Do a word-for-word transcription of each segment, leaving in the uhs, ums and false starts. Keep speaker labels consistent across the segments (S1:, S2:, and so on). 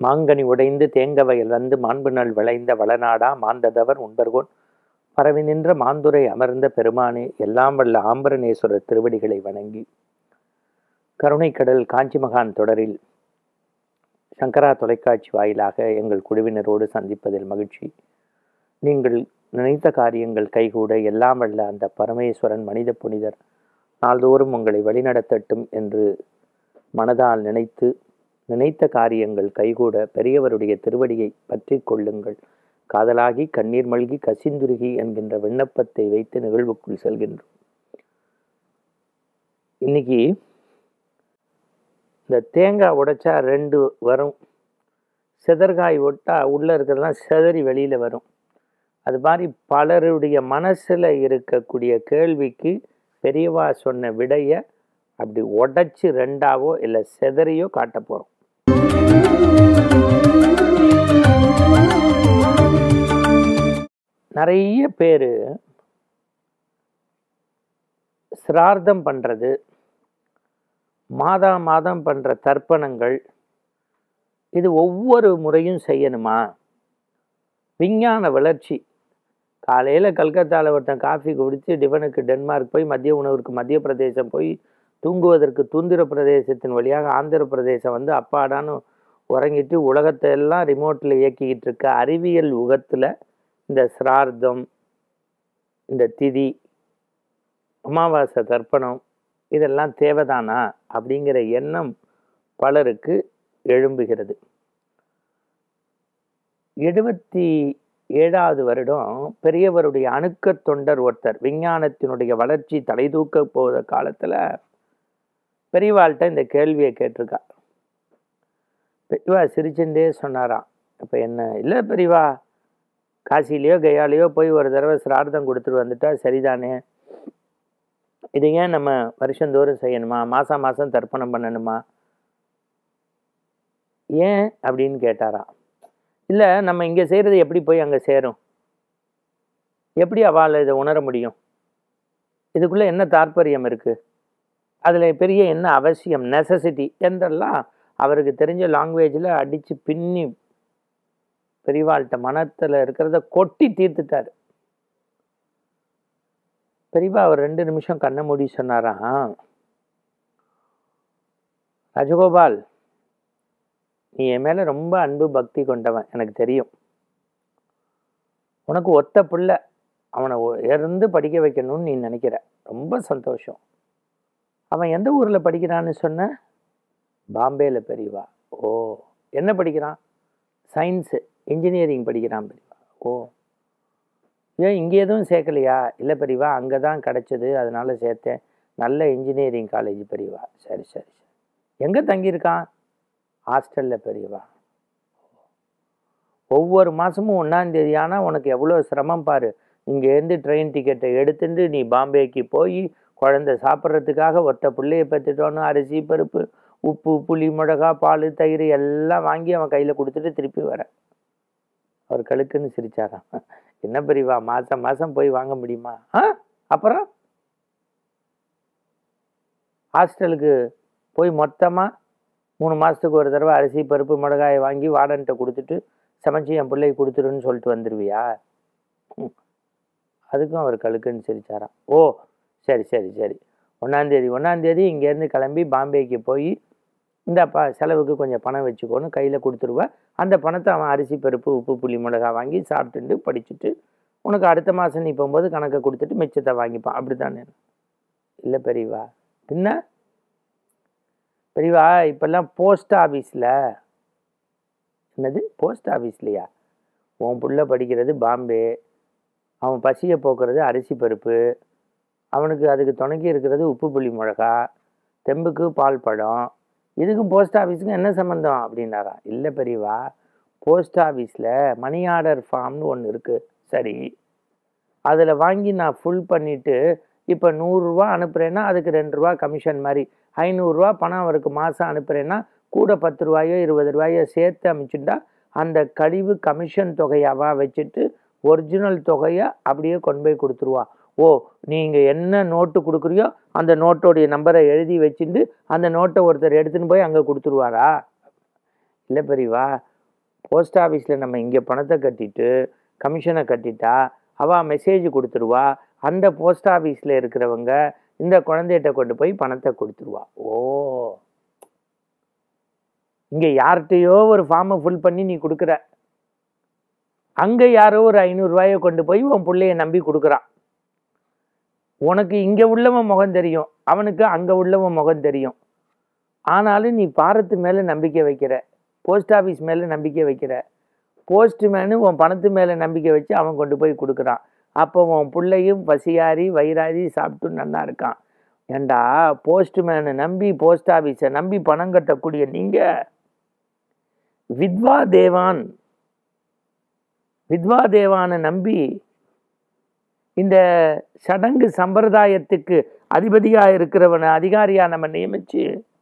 S1: மாங்கனி உடைந்து தேங்கவயல் வந்து மாண்பு நல் விளைந்த வளநாடா மாந்ததவர் உண்பர்கோன் பரவி நின்ற மாந்துரை அமர்ந்த பெருமானே, எல்லாம் வல்ல ஆம்பரநேஸ்வரர் திருவடிகளை வணங்கி கருணைக்கடல் காஞ்சி மகான் தொடரில் சங்கரா தொலைக்காட்சி வாயிலாக எங்கள் குழுவினரோடு சந்திப்பதில் மகிழ்ச்சி. நீங்கள் நினைத்த காரியங்கள் கைகூட எல்லாம் வல்ல அந்த பரமேஸ்வரன் மனித புனிதர் நாள்தோறும் உங்களை வழிநடத்தட்டும் என்று மனதால் நினைத்து, நினைத்த காரியங்கள் கைகூட பெரியவருடைய திருவடியை பற்றி கொள்ளுங்கள். காதலாகி கண்ணீர் மல்கி கசிந்துருகி என்கின்ற விண்ணப்பத்தை வைத்து நிகழ்வுக்குள் செல்கின்றோம். இன்னைக்கு இந்த தேங்காய் உடைச்சா ரெண்டு வரும், செதற்காய் ஒட்டா உள்ளே இருக்கிறதெல்லாம் செதறி வெளியில் வரும். அது மாதிரி பலருடைய மனசில் இருக்கக்கூடிய கேள்விக்கு பெரியவா சொன்ன விடையை அப்படி உடைச்சி ரெண்டாவோ இல்லை செதறியோ காட்ட போகிறோம். நிறைய பேர் சிரார்த்தம் பண்ணுறது, மாதா மாதம் பண்ணுற தர்ப்பணங்கள், இது ஒவ்வொரு முறையும் செய்யணுமா? விஞ்ஞான வளர்ச்சி. காலையில் கல்கத்தாவில் ஒருத்தன் காஃபி குடித்து டிஃபனுக்கு டென்மார்க் போய், மத்திய உணவுக்கு மத்திய பிரதேசம் போய், தூங்குவதற்கு தூந்திர பிரதேசத்தின் வழியாக ஆந்திர பிரதேசம் வந்து அப்பாடான்னு உறங்கிட்டு உலகத்தை எல்லாம் ரிமோட்டில் இயக்கிக்கிட்டு இருக்க அறிவியல் யுகத்தில் இந்த சிரார்த்தம், இந்த திதி, அமாவாசை தர்ப்பணம் இதெல்லாம் தேவைதானா அப்படிங்கிற எண்ணம் பலருக்கு எழும்புகிறது. எழுபத்தி ஏழாவது வருடம் பெரியவருடைய அணுக்க தொண்டர் ஒருத்தர் விஞ்ஞானத்தினுடைய வளர்ச்சி தலை தூக்க போகிற காலத்தில் பெரியவாள்கிட்ட இந்த கேள்வியை கேட்டிருக்கா. பெரியவா சிரிச்சுட்டே சொன்னாராம், இப்போ என்ன இல்லை பெரியவா, காசிலேயோ கயாலேயோ போய் ஒரு தடவை சிரார்த்தம் கொடுத்துட்டு வந்துட்டா சரிதானே, இது ஏன் நம்ம வருஷந்தோறும் செய்யணுமா, மாதம் மாதம் தர்ப்பணம் பண்ணணுமா, ஏன் அப்படின்னு கேட்டாராம். இல்லை, நம்ம இங்கே செய்கிறது எப்படி போய் அங்கே சேரும், எப்படி அவள் இதை உணர முடியும், இதுக்குள்ளே என்ன தாற்பயம் இருக்குது, அதில் பெரிய என்ன அவசியம், நெசசிட்டி என்றெல்லாம் அவருக்கு தெரிஞ்ச லாங்குவேஜில் அடித்து பின்னி பெரியவாள்கிட்ட மனத்தில் இருக்கிறத கொட்டி தீர்த்துட்டார். பெரியவா அவர் ரெண்டு நிமிஷம் கண்ணை மூடி சொன்னாராம், ராஜகோபால், நீ என் மேலே ரொம்ப அன்பு பக்தி கொண்டவன் எனக்கு தெரியும். உனக்கு ஒத்த பிள்ளை, அவனை இருந்து படிக்க வைக்கணும்னு நீ நினைக்கிற, ரொம்ப சந்தோஷம். அவன் எந்த ஊரில் படிக்கிறான்னு சொன்ன? பாம்பேயில் பெரியவா. ஓ, என்ன படிக்கிறான்? சயின்ஸு, இன்ஜினியரிங் படிக்கிறான் பெரியவா. ஓ, ஏன் இங்கே எதுவும் சேர்க்கலையா? இல்லை பெரியவா, அங்கே தான் கிடச்சிது, அதனால் சேர்த்தேன், நல்ல இன்ஜினியரிங் காலேஜ் பெரியவா. சரி சரி சரி. எங்கே தங்கியிருக்கான்? ஹாஸ்டலில் பெரியவா. ஒவ்வொரு மாதமும் ஒன்றாந்தேதி ஆனால் உனக்கு எவ்வளோ சிரமம் பாரு. இங்கேருந்து ட்ரெயின் டிக்கெட்டை எடுத்துட்டு நீ பாம்பேக்கு போய் குழந்தை சாப்பிட்றதுக்காக ஒத்த பிள்ளையை பெற்றுட்டோன்னு அரிசி பருப்பு உப்பு புளி மிளகா பால் தயிர் எல்லாம் வாங்கி அவன் கையில் கொடுத்துட்டு திருப்பி வர. அவர் கழுக்குன்னு சிரிச்சாராம். என்ன பெரியவா, மாதம் மாதம் போய் வாங்க முடியுமா? ஆ, அப்புறம் ஹாஸ்டலுக்கு போய் மொத்தமாக மூணு மாதத்துக்கு ஒரு தடவை அரிசி பருப்பு மிளகாயை வாங்கி வார்டன்கிட்ட கொடுத்துட்டு சமைச்சி என் பிள்ளையை கொடுத்துருன்னு சொல்லிட்டு வந்துடுவியா? அதுக்கும் அவர் கழுக்குன்னு சிரிச்சாராம். ஓ, சரி சரி சரி, ஒன்றாந்தேதி ஒன்றாந்தேதி இங்கேருந்து கிளம்பி பாம்பேக்கு போய் இந்த ப செலவுக்கு கொஞ்சம் பணம் வச்சுக்கோன்னு கையில் கொடுத்துருவேன். அந்த பணத்தை அவன் அரிசி பருப்பு உப்பு புளி மிளகா வாங்கி சாப்பிட்டுட்டு படிச்சுட்டு உனக்கு அடுத்த மாதம் நீ போகும்போது கணக்கை கொடுத்துட்டு மிச்சத்தை வாங்கிப்பான், அப்படி தானே? இல்லை பெரியவா. பின்ன பெரியவா, இப்போல்லாம் போஸ்ட் ஆஃபீஸில், என்னது போஸ்ட் ஆஃபீஸ்லையா? உன் புள்ள படிக்கிறது பாம்பே, அவன் பசியை போக்குறது அரிசி பருப்பு, அவனுக்கு அதுக்கு துணைக்கி இருக்கிறது உப்பு புளி மிளகா, தெம்புக்கு பால் பழம், இதுக்கும் போஸ்ட் ஆஃபீஸுக்கும் என்ன சம்மந்தம் அப்படின்னாரா? இல்லை பெரியவா, போஸ்ட் ஆஃபீஸில் மணி ஆர்டர் ஃபார்ம்னு ஒன்று இருக்குது, சரி, அதில் வாங்கி நான் ஃபுல் பண்ணிவிட்டு இப்போ நூறுரூவா அனுப்புகிறேன்னா அதுக்கு ரெண்டு ரூபா கமிஷன் மாதிரி, ஐநூறுரூவா பணம் அவருக்கு மாதம் அனுப்புகிறேன்னா கூட பத்து ரூபாயோ இருபது ரூபாயோ சேர்த்து அமைச்சுட்டா அந்த கழிவு கமிஷன் தொகையாவா வச்சுட்டு ஒரிஜினல் தொகையை அப்படியே கொண்டு போய் கொடுத்துருவா. ஓ, நீங்கள் என்ன நோட்டு கொடுக்குறியோ அந்த நோட்டோடைய நம்பரை எழுதி வச்சுட்டு அந்த நோட்டை ஒருத்தர் எடுத்துன்னு போய் அங்கே கொடுத்துருவாரா? இல்லை பெரியவா, போஸ்ட் ஆஃபீஸில் நம்ம இங்கே பணத்தை கட்டிட்டு கமிஷனை கட்டிட்டா அவள் மெசேஜ் கொடுத்துருவா. அந்த போஸ்ட் ஆஃபீஸில் இருக்கிறவங்க இந்த குழந்தைகிட்ட கொண்டு போய் பணத்தை கொடுத்துருவா. ஓ, இங்கே யார்கிட்டையோ ஒரு ஃபார்மை ஃபில் பண்ணி நீ கொடுக்குற, அங்கே யாரோ ஒரு ஐநூறுரூவாயை கொண்டு போய் உன் பிள்ளைய நம்பி கொடுக்குறான். உனக்கு இங்கே உள்ளவன் முகம் தெரியும், அவனுக்கு அங்கே உள்ளவன் முகம் தெரியும். ஆனாலும் நீ பாரத்து மேலே நம்பிக்கை வைக்கிற, போஸ்ட் ஆஃபீஸ் மேலே நம்பிக்கை வைக்கிற. போஸ்ட்மேனு உன் பணத்து மேலே நம்பிக்கை வச்சு அவன் கொண்டு போய் கொடுக்குறான். அப்போ உன் பிள்ளையும் பசியாரி வயிறாரி சாப்பிட்டு நல்லா இருக்கான். ஏண்டா, போஸ்ட்மேனை நம்பி போஸ்ட் ஆஃபீஸை நம்பி பணம் கட்டக்கூடிய நீங்கள் வித்வா தேவான் வித்வா தேவானை நம்பி இந்த சடங்கு சம்பிரதாயத்துக்கு அதிபதியாக இருக்கிறவனை அதிகாரியாக நம்ம நியமித்து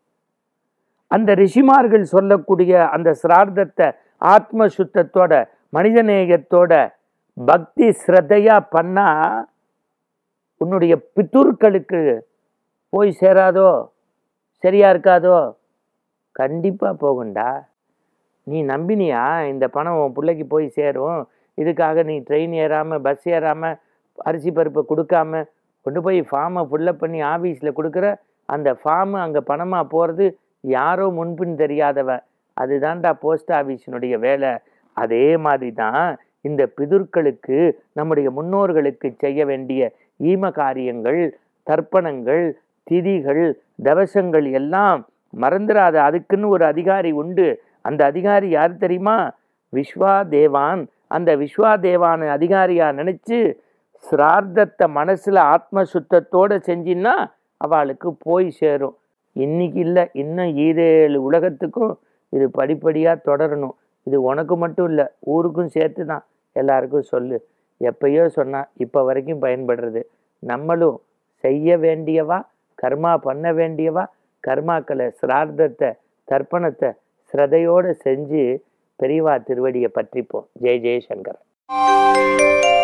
S1: அந்த ரிஷிமார்கள் சொல்லக்கூடிய அந்த சிரார்த்தத்தை ஆத்ம சுத்தத்தோட மனிதநேயத்தோட பக்தி ஸ்ரத்தையா பண்ணா உன்னுடைய பித்துர்களுக்கு போய் சேராதோ, சரியா இருக்காதோ? கண்டிப்பாக போகுண்டா. நீ நம்பினியா இந்த பணம் உன் பிள்ளைக்கு போய் சேரும், இதுக்காக நீ ட்ரெயின் ஏறாமல் பஸ் ஏறாமல் அரிசி பருப்பை கொடுக்காம கொண்டு போய் ஃபார்மை ஃபுல்லப் பண்ணி ஆஃபீஸில் கொடுக்குற அந்த ஃபார்மு அங்கே பணமாக போகிறது யாரோ முன்பின் தெரியாதவன். அதுதான்டா போஸ்ட் ஆஃபீஸினுடைய வேலை. அதே மாதிரி தான் இந்த பிதுர்களுக்கு நம்முடைய முன்னோர்களுக்கு செய்ய வேண்டிய ஈம காரியங்கள், தர்ப்பணங்கள், திதிகள், தவசங்கள் எல்லாம் மறந்துடாத. அதுக்குன்னு ஒரு அதிகாரி உண்டு. அந்த அதிகாரி யார் தெரியுமா? விஸ்வா தேவான். அந்த விஸ்வா தேவான் அதிகாரியாக நினச்சி சிரார்த்தத்தை மனசில் ஆத்ம சுத்தத்தோடு செஞ்சின்னா அவளுக்கு போய் சேரும். இன்னைக்கு இல்லை, இன்னும் ஈரேழு உலகத்துக்கும் இது படிப்படியாக தொடரணும். இது உனக்கு மட்டும் இல்லை, ஊருக்கும் சேர்த்து தான். எல்லாருக்கும் சொல்லு. எப்பயோ சொன்னால் இப்போ வரைக்கும் பயன்படுறது. நம்மளும் செய்ய வேண்டியவா, கர்மா பண்ண வேண்டியவா, கர்மாக்களை சிரார்த்தத்தை தர்ப்பணத்தை ஸ்ரதையோடு செஞ்சு பெரியவா திருவடியை பற்றிப்போம். ஜெய் ஜெய்சங்கர்.